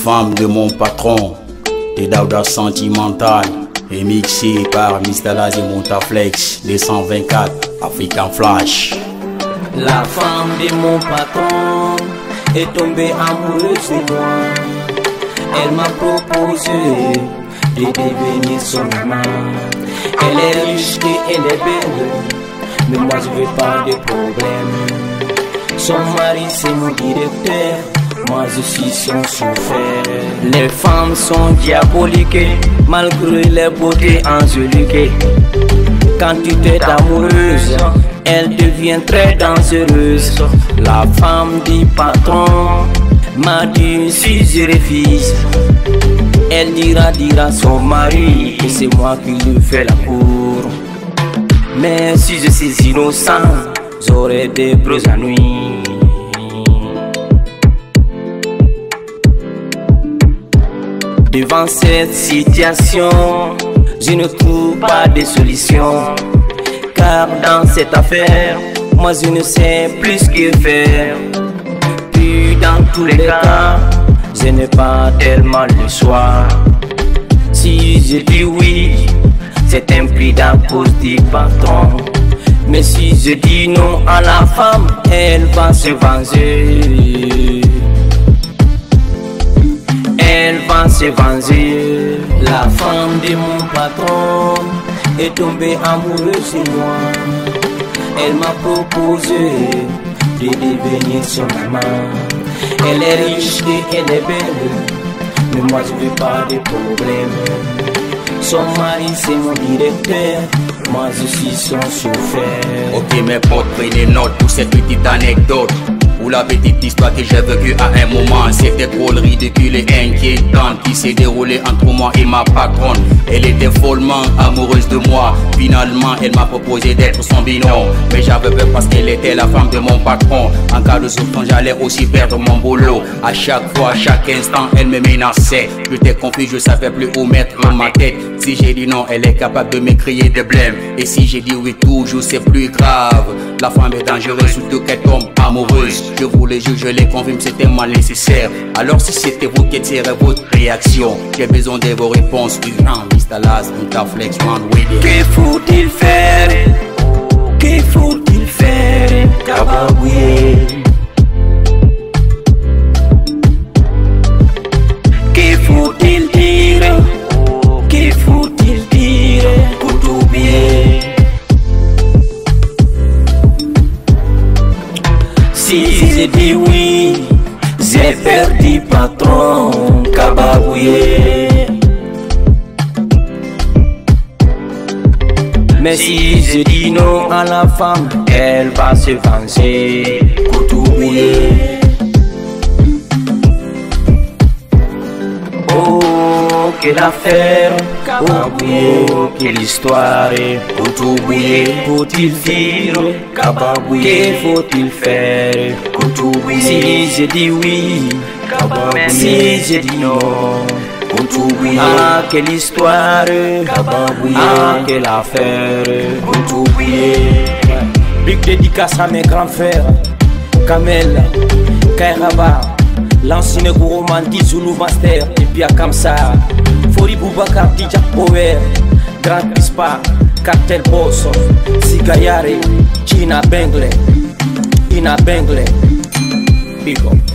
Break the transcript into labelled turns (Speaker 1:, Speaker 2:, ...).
Speaker 1: femmes de mon patron, des Daouda sentimentales, et mixé par Mr. Laz et Montaflex, des 124, African Flash.
Speaker 2: La femme de mon patron est tombée amoureuse de moi. Elle m'a proposé de devenir son amant. Elle est riche et elle est belle, mais moi je veux pas de problème. Son mari c'est mon directeur, moi je suis son chauffeur. Les femmes sont diaboliques, malgré les beautés angéliques. Quand tu t'es amoureuse, elle devient très dangereuse. La femme du patron m'a dit si je refuse, elle dira à son mari que c'est moi qui lui fais la cour. Mais si je suis innocent, j'aurai des gros ennuis. Devant cette situation, je ne trouve pas de solution. Car dans cette affaire, moi je ne sais plus ce que faire. Puis dans tous les cas, je n'ai pas tellement le choix. Si je dis oui, c'est un prix à cause du patron. Mais si je dis non à la femme, elle va se venger. Elle va se venger. La femme de mon patron est tombée amoureuse de moi. Elle m'a proposé de devenir son amant. Elle est riche et elle est belle, mais moi je veux pas de problème. Son mari c'est mon directeur, moi je suis son chauffeur.
Speaker 1: Ok mes potes, prenez note pour cette petite anecdote, ou la petite histoire que j'ai vécue à un moment. C'était drôle, ridicule et inquiétante qui s'est déroulée entre moi et ma patronne. Elle était follement amoureuse de moi. Finalement elle m'a proposé d'être son binôme, mais j'avais peur parce qu'elle était la femme de mon patron. En cas de souffrance j'allais aussi perdre mon boulot. À chaque fois, à chaque instant elle me menaçait. J'étais confus, je savais plus où mettre ma tête. Si j'ai dit non, elle est capable de me crier des blêmes. Et si j'ai dit oui toujours, c'est plus grave. La femme est dangereuse, surtout qu'elle tombe amoureuse. Je voulais juger, je les confirme, c'était mal nécessaire. Alors si c'était vous, quelle serait votre réaction? J'ai besoin de vos réponses. Urgent, Mr. Laz, Montaflex, one way.
Speaker 2: Que faut-il faire? Que faut-il faire? Kababoué. Que faut-il dire? Que faut-il dire pour t'oublier? Si j'ai dit oui, j'ai perdu patron, Kababoué. Mais si je dis non à la femme, elle va se venger, pour t'oublier. Oh, quelle affaire, oh, quelle histoire, pour t'oublier, faut-il dire, que faut-il faire, pour t'oublier. Si je dis oui, si je dis non, pour t'oublier. Ah, quelle histoire, ah, quelle affaire, pour t'oublier. Big dédicace à mes grands frères, Kamel, Kairaba, l'ancien gros romantique Zulu Master, et puis à Kamsa, Fori Boubacar, Dija Power, Grand Pispa, Cartel Boss, Sigayare, China Bengle, Ina Bengle, Big up.